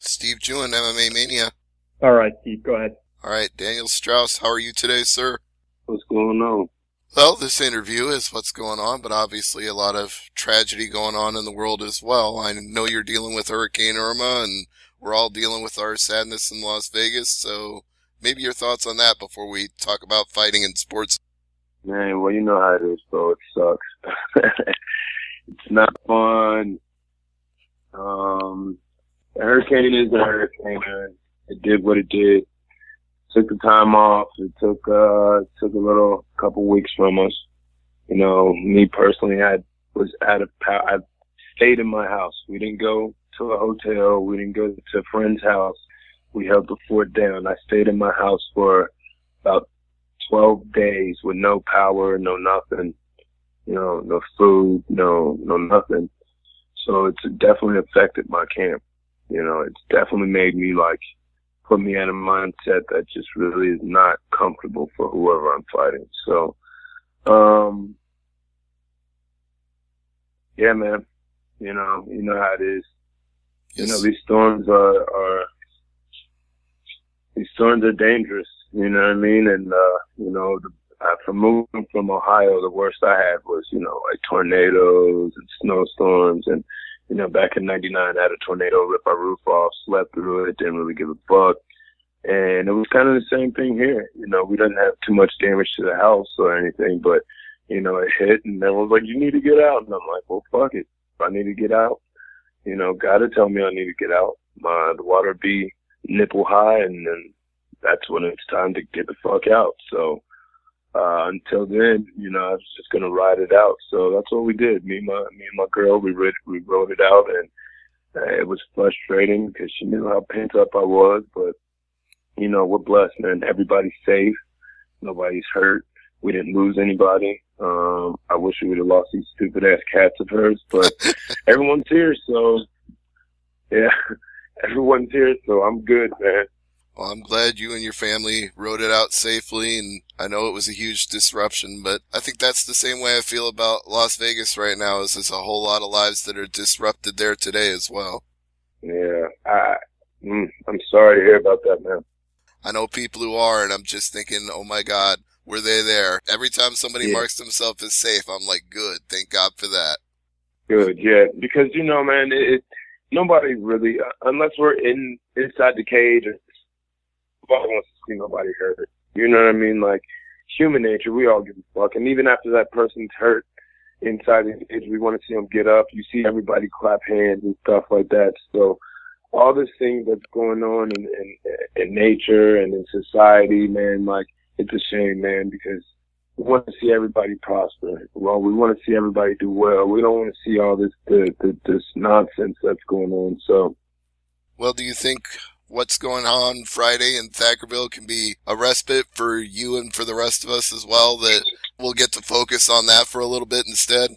Steve Jewin, MMA Mania. All right, Steve, go ahead. All right, Daniel Straus, how are you today, sir? What's going on? Well, this interview is what's going on, but obviously a lot of tragedy going on in the world as well. I know you're dealing with Hurricane Irma, and we're all dealing with our sadness in Las Vegas, so maybe your thoughts on that before we talk about fighting in sports. Man, well, you know how it is, bro. It sucks. It's not fun. The hurricane is a hurricane, man. It did what it did. Took the time off. It took a couple weeks from us. You know, me personally, I was out of power. I stayed in my house. We didn't go to a hotel. We didn't go to a friend's house. We held the fort down. I stayed in my house for about 12 days with no power, no nothing, you know, no food, no nothing. So it's definitely affected my camp. You know, it's definitely made me put me in a mindset that just really is not comfortable for whoever I'm fighting. So, yeah, man, you know how it is. Yes. You know, these storms are dangerous. You know what I mean? And, you know, from moving from Ohio, the worst I had was, you know, like tornadoes and snowstorms. And, you know, back in '99, I had a tornado rip our roof off, slept through it, didn't really give a fuck. And it was kind of the same thing here. You know, we didn't have too much damage to the house or anything, but, you know, it hit and everyone's like, you need to get out. And I'm like, well, fuck it. If I need to get out, you know, gotta tell me I need to get out. The water be nipple high, and then that's when it's time to get the fuck out. So, until then, you know, I was just gonna ride it out. So that's what we did. Me and my girl, we rode it out, and it was frustrating because she knew how pent up I was. But you know, we're blessed, man. Everybody's safe. Nobody's hurt. We didn't lose anybody. I wish we would have lost these stupid ass cats of hers, but everyone's here. So yeah, everyone's here. So I'm good, man. Well, I'm glad you and your family rode it out safely, and I know it was a huge disruption, but I think that's the same way I feel about Las Vegas right now, is there's a whole lot of lives that are disrupted there today as well. Yeah, I'm sorry to hear about that, man. I know people who are, and I'm just thinking, oh my God, were they there? Every time somebody marks themselves as safe, I'm like, good, thank God for that. Good, yeah, because, you know, man, nobody really, unless we're inside the cage, nobody wants to see nobody hurt. You know what I mean? Like, human nature, we all give a fuck. And even after that person's hurt inside the cage, we want to see them get up. You see everybody clap hands and stuff like that. So all this thing that's going on in nature and in society, man, like, it's a shame, man, because we want to see everybody prosper. Well, we want to see everybody do well. We don't want to see all this nonsense that's going on. So, well, do you think what's going on Friday in Thackerville can be a respite for you and for the rest of us as well, that we'll get to focus on that for a little bit instead?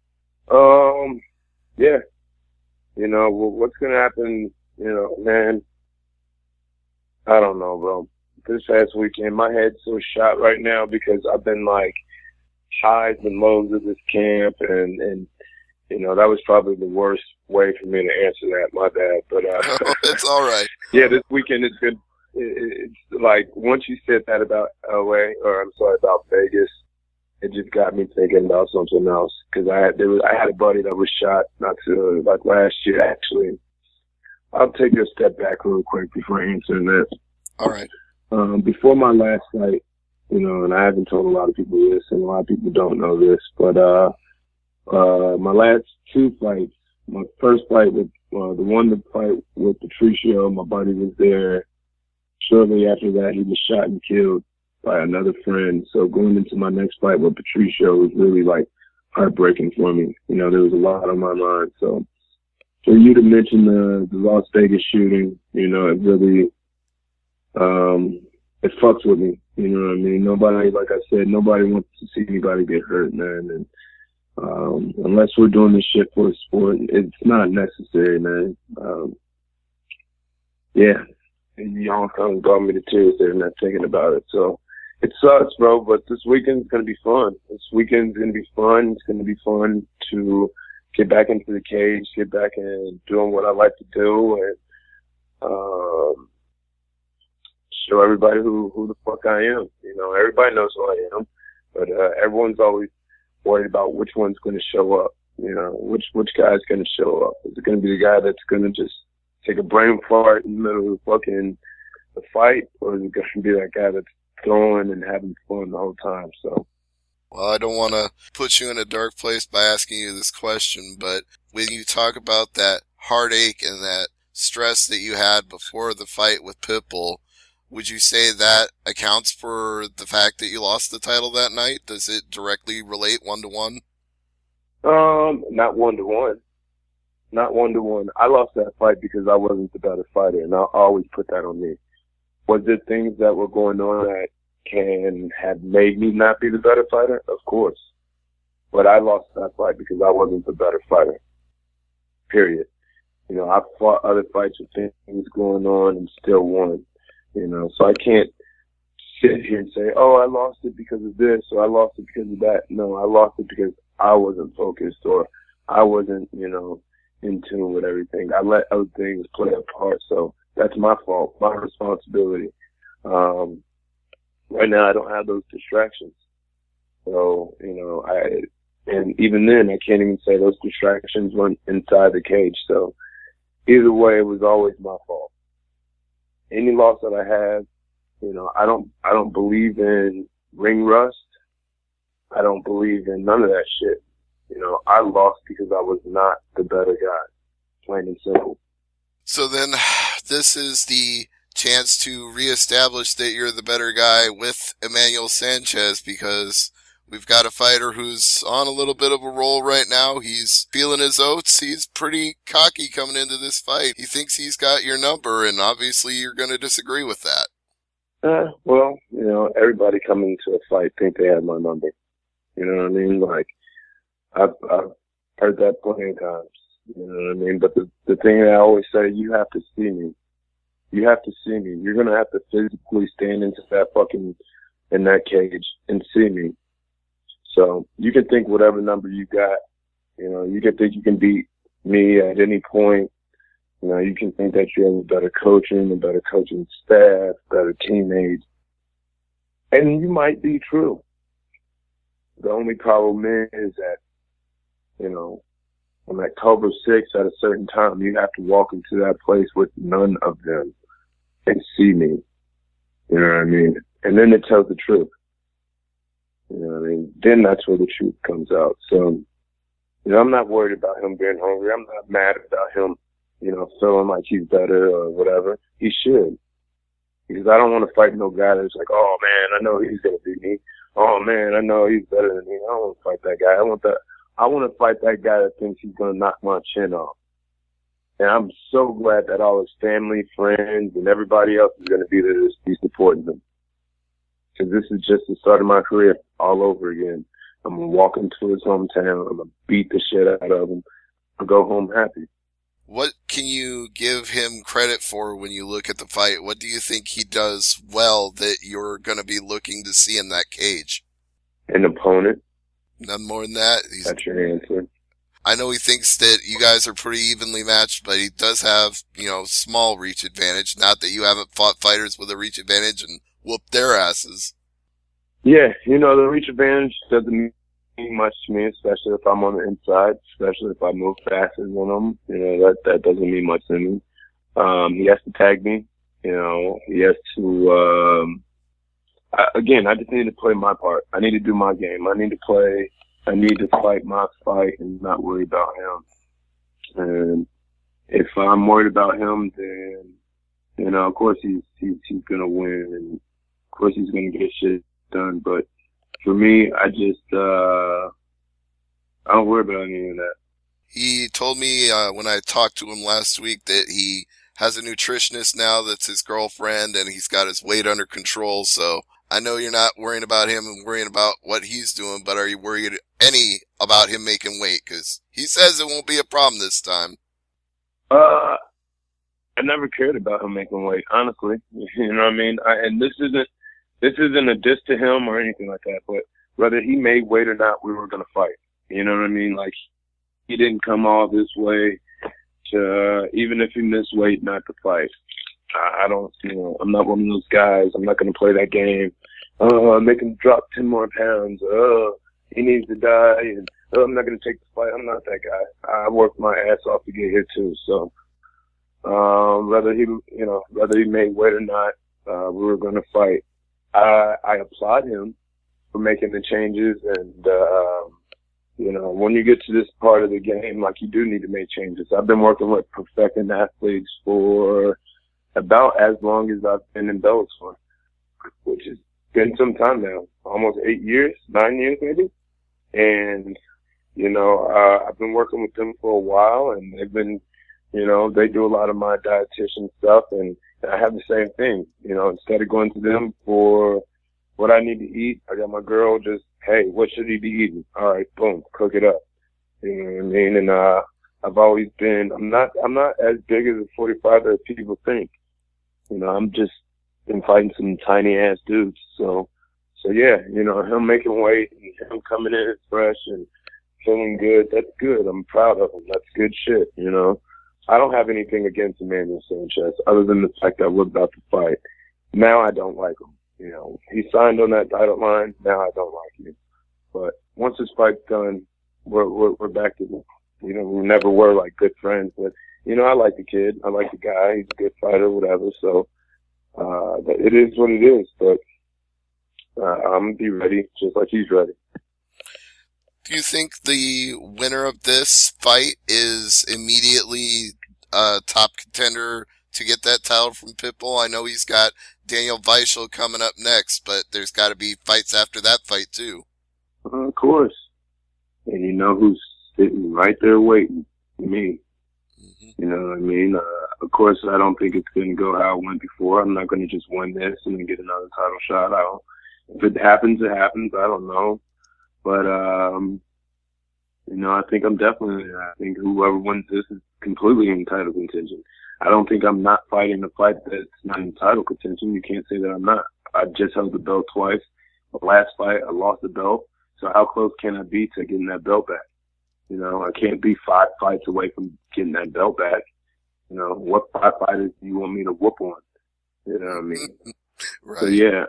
Yeah. You know, what's going to happen, you know, man, I don't know, bro. This past weekend, my head's so shot right now because I've been like highs and lows of this camp, and you know, that was probably the worst way for me to answer that. My bad, but it's all right. Yeah, this weekend is good. It's like once you said that about LA, or I'm sorry, about Vegas, it just got me thinking about something else. Because I had a buddy that was shot like last year actually. I'll take a step back real quick before answering that. All right. Before my last fight, you know, and I haven't told a lot of people this, and a lot of people don't know this, but my last two fights, my first fight with the fight with Patricio, my buddy was there. Shortly after that, he was shot and killed by another friend. So going into my next fight with Patricio was really like heartbreaking for me. You know, there was a lot on my mind. So for you to mention the Las Vegas shooting, you know, it really it fucks with me. You know what I mean? Nobody, like I said, nobody wants to see anybody get hurt, man. And unless we're doing this shit for a sport, it's not necessary, man. Yeah, you almost kind of brought me to tears there, not thinking about it. So it sucks, bro. But this weekend's gonna be fun. This weekend's gonna be fun. It's gonna be fun to get back into the cage, get back and doing what I like to do, and show everybody who the fuck I am. You know, everybody knows who I am, but everyone's always worried about which one's going to show up. You know, which guy's going to show up? Is it going to be the guy that's going to just take a brain fart in the middle of the fight, or is it going to be that guy that's throwing and having fun the whole time? So, well, I don't want to put you in a dark place by asking you this question, but when you talk about that heartache and that stress that you had before the fight with Pitbull, would you say that accounts for the fact that you lost the title that night? Does it directly relate 1-to-1? Not 1-to-1. Not 1-to-1. I lost that fight because I wasn't the better fighter, and I'll always put that on me. Was there things that were going on that can have made me not be the better fighter? Of course. But I lost that fight because I wasn't the better fighter. Period. You know, I fought other fights with things going on and still won. You know, so I can't sit here and say, oh, I lost it because of this, or I lost it because of that. No, I lost it because I wasn't focused, or I wasn't, you know, in tune with everything. I let other things play a part, so that's my fault, my responsibility. Right now, I don't have those distractions. So, you know, and even then, I can't even say those distractions went inside the cage. So, either way, it was always my fault. Any loss that I have, you know, I don't believe in ring rust. I don't believe in none of that shit. You know, I lost because I was not the better guy, plain and simple. So then, this is the chance to reestablish that you're the better guy with Emmanuel Sanchez, because we've got a fighter who's on a little bit of a roll right now. He's feeling his oats. He's pretty cocky coming into this fight. He thinks he's got your number, and obviously you're going to disagree with that. Well, you know, everybody coming into a fight think they have my number. You know what I mean? Like, I've heard that plenty of times. You know what I mean? But the thing that I always say, you have to see me. You have to see me. You're gonna have to physically stand into in that cage and see me. So you can think whatever number you got. You know, you can think you can beat me at any point. You know, you can think that you have a better coaching staff, better teammates. And you might be true. The only problem is that, you know, on October 6th at a certain time, you have to walk into that place with none of them and see me. You know what I mean? And then it tells the truth. You know what I mean? Then that's where the truth comes out. So, you know, I'm not worried about him being hungry. I'm not mad about him, you know, feeling like he's better or whatever. He should. Because I don't want to fight no guy that's like, oh, man, I know he's going to beat me. Oh, man, I know he's better than me. I don't want to fight that guy. I want to fight that guy that thinks he's going to knock my chin off. And I'm so glad that all his family, friends, and everybody else is going to be there to be supporting him. Because this is just the start of my career all over again. I'm going to walk into his hometown. I'm going to beat the shit out of him. I'll go home happy. What can you give him credit for when you look at the fight? What do you think he does well that you're going to be looking to see in that cage? An opponent. None more than that? That's your answer. I know he thinks that you guys are pretty evenly matched, but he does have, you know, small reach advantage. Not that you haven't fought fighters with a reach advantage and whooped their asses. Yeah, you know, the reach advantage doesn't mean much to me, especially if I'm on the inside, especially if I move faster than them. You know, that doesn't mean much to me. He has to tag me. You know, he has to, again, I just need to play my part. I need to do my game. I need to fight my fight and not worry about him. And if I'm worried about him, then, you know, of course he's gonna win, and of course he's gonna get shit done. But for me, I don't worry about any of that. He told me when I talked to him last week that he has a nutritionist now that's his girlfriend, and he's got his weight under control. So I know you're not worrying about him and worrying about what he's doing, but are you worried about him making weight? Because he says it won't be a problem this time. I never cared about him making weight, honestly. You know what I mean? And this isn't a diss to him or anything like that, but whether he made weight or not, we were going to fight. You know what I mean? Like, he didn't come all this way to, even if he missed weight, not to fight. I don't, I'm not one of those guys. I'm not going to play that game. Make him drop 10 more pounds. He needs to die. And I'm not going to take the fight. I'm not that guy. I worked my ass off to get here too. So, whether he made weight or not, we were going to fight. I applaud him for making the changes. And, when you get to this part of the game, like, you do need to make changes. I've been working with perfecting athletes for about as long as I've been in Bellator, which has been some time now, almost 8 years, 9 years maybe. And, I've been working with them for a while, and they've been, they do a lot of my dietitian stuff, and I have the same thing. Instead of going to them for what I need to eat, I got my girl just, hey, what should he be eating? All right, boom, cook it up. You know what I mean? And I've always been, I'm not as big as a 45 as people think. I'm just been fighting some tiny ass dudes. So yeah, him making weight and him coming in fresh and feeling good, that's good. I'm proud of him. That's good shit, I don't have anything against Emmanuel Sanchez other than the fact that we're about to fight. Now I don't like him. He signed on that dotted line. Now I don't like him. But once this fight's done, we're back to, we never were like good friends. But, I like the kid. I like the guy. He's a good fighter, whatever. So, it is what it is. But, I'm going to be ready just like he's ready. Do you think the winner of this fight is immediately a top contender to get that title from Pitbull? I know he's got Daniel Weichel coming up next, but there's got to be fights after that fight too. Of course. And who's sitting right there waiting? Me. Mm-hmm. You know what I mean? Of course, I don't think it's going to go how it went before. I'm not going to just win this and then get another title shot. If it happens, it happens. I don't know. But, I think I'm definitely, I think whoever wins this is completely in title contention. I don't think I'm not fighting a fight that's not in title contention. You can't say that I'm not. I just held the belt twice. The last fight, I lost the belt. So how close can I be to getting that belt back? I can't be 5 fights away from getting that belt back. What 5 fighters do you want me to whoop on? You know what I mean? Right. So yeah,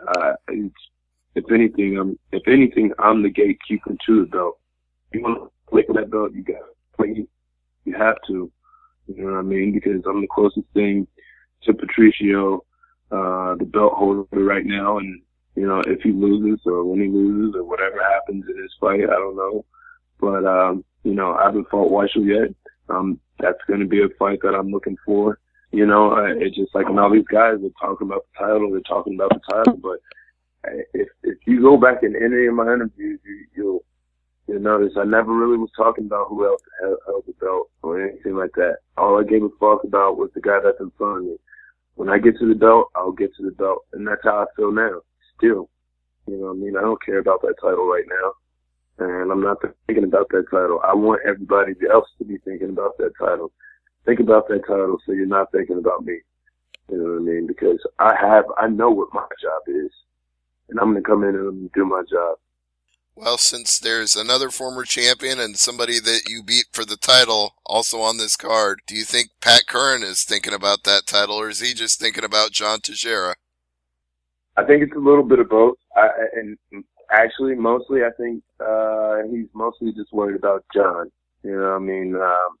if anything, I'm the gatekeeper to the belt. You want to play for that belt, you got to play. You have to. You know what I mean? Because I'm the closest thing to Patricio, the belt holder right now. And, if he loses or when he loses or whatever happens in this fight, I don't know. But, I haven't fought Weichel yet. That's going to be a fight that I'm looking for. It's just like, and all these guys are talking about the title. They're talking about the title. But if you go back in any of my interviews, you'll notice I never really was talking about who else held the belt or anything like that. All I gave a fuck about was the guy that's in front of me. When I get to the belt, I'll get to the belt. And that's how I feel now. Still. You know what I mean? I don't care about that title right now. And I'm not thinking about that title. I want everybody else to be thinking about that title. Think about that title so you're not thinking about me. You know what I mean? Because I know what my job is. And I'm going to come in and do my job. Well, since there's another former champion and somebody that you beat for the title also on this card, do you think Pat Curran is thinking about that title, or is he just thinking about John Teixeira? I think it's a little bit of both. And actually, mostly, I think he's mostly just worried about John. You know what I mean?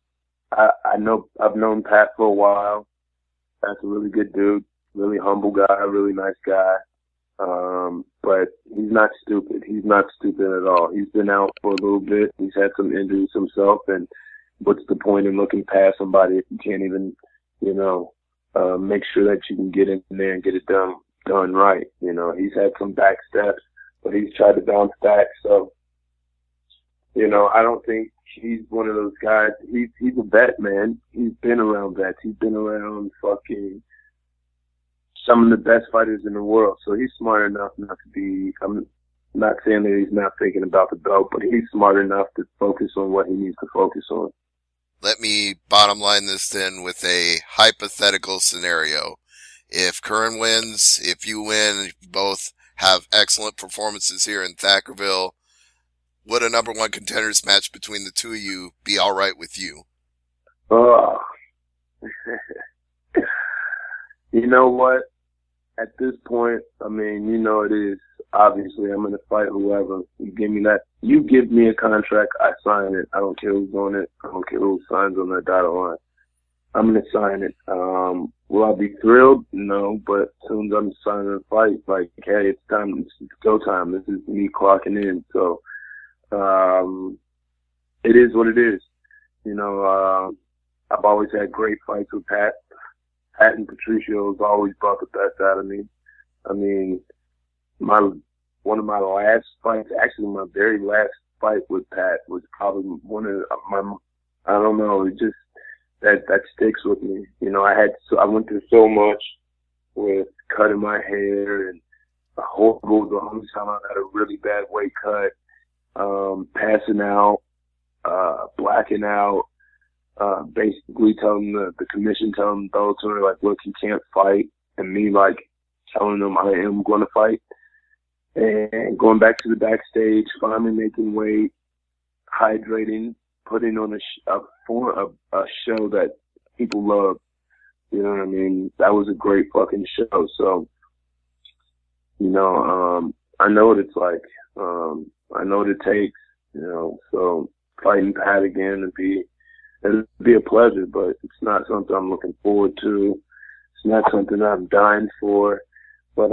I know I've known Pat for a while. Pat's a really good dude, really humble guy, really nice guy. But he's not stupid. He's not stupid at all. He's been out for a little bit. He's had some injuries himself. And what's the point in looking past somebody if you can't even, make sure that you can get in there and get it done right? He's had some back steps, but he's tried to bounce back. So, I don't think he's one of those guys. He's a vet, man. He's been around vets. He's been around fucking some of the best fighters in the world. So he's smart enough not to be, I'm not saying that he's not thinking about the belt, but he's smart enough to focus on what he needs to focus on. Let me bottom line this then with a hypothetical scenario. If Curran wins, if you win, if you both have excellent performances here in Thackerville, would a number one contenders match between the two of you be all right with you? Oh. You know what? At this point, I mean, you know it is. Obviously, I'm going to fight whoever. You give me that. You give me a contract, I sign it. I don't care who's on it. I don't care who signs on that dotted line. I'm going to sign it. Will I be thrilled? No, but as soon as I'm signing a fight, like, hey, it's time. It's go time. This is me clocking in. So, it is what it is. You know, I've always had great fights with Pat. Pat and Patricio has always brought the best out of me. I mean, one of my last fights, actually my very last fight with Pat was probably one of my, I don't know, it just, that sticks with me. You know, I went through so much with cutting my hair and the only time I had a really bad weight cut, passing out, blacking out, basically telling the commission, telling Bellator, like, look, you can't fight, and me, like, telling them I am going to fight, and going back to the backstage, finally making weight, hydrating, putting on a show that people love. You know what I mean? That was a great fucking show. So, you know, I know what it's like. I know what it takes, you know, so fighting Pat again it'd be a pleasure, but it's not something I'm looking forward to. It's not something I'm dying for. But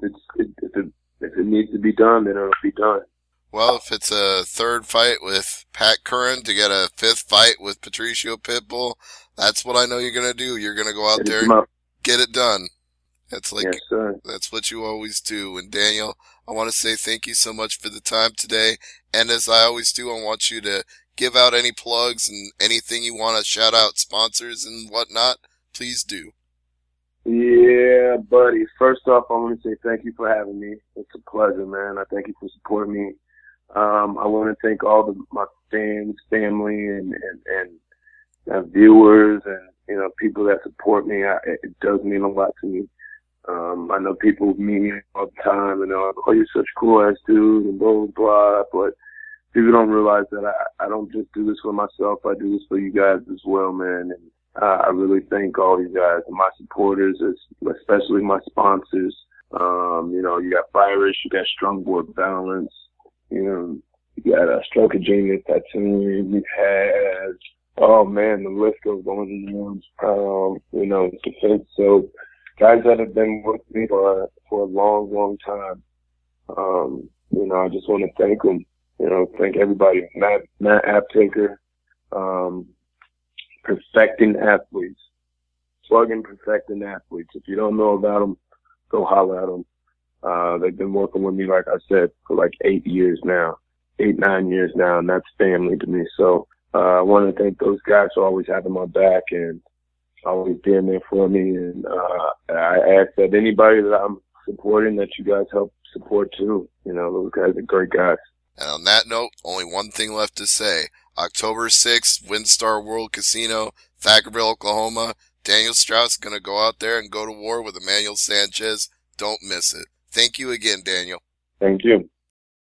if it needs to be done, then it'll be done. Well, if it's a third fight with Pat Curran to get a fifth fight with Patricio Pitbull, that's what I know you're going to do. You're going to go out there and get it done. That's like, yes, sir. That's what you always do. And Daniel, I want to say thank you so much for the time today. And as I always do, I want you to give out any plugs and anything you want to shout out, sponsors and whatnot. Please do. Yeah, buddy. First off, I want to say thank you for having me. It's a pleasure, man. I thank you for supporting me. I want to thank all my fans, family, and viewers, and, you know, people that support me. It does mean a lot to me. I know people meet me all the time, and they're like, oh, you're such a cool ass dude, and blah, blah, blah. But people don't realize that I don't just do this for myself. I do this for you guys as well, man. And I really thank all you guys and my supporters, especially my sponsors. You know, you got Virus, you got Strongboard Balance, you know, you got Stroke of Genius Tattooing, you've had, oh man, the list goes on and on. You know, defense. So guys that have been with me for a long, long time. You know, I just want to thank them. You know, thank everybody. Matt Aptaker, Perfecting Athletes, Plug-in Perfecting Athletes. If you don't know about them, go holler at them. They've been working with me, like I said, for like 9 years now, and that's family to me. So I want to thank those guys for always having my back and always being there for me. And I ask that anybody that I'm supporting, that you guys help support too. You know, those guys are great guys. And on that note, only one thing left to say. October 6th, WinStar World Casino, Thackerville, Oklahoma. Daniel Straus is going to go out there and go to war with Emmanuel Sanchez. Don't miss it. Thank you again, Daniel. Thank you.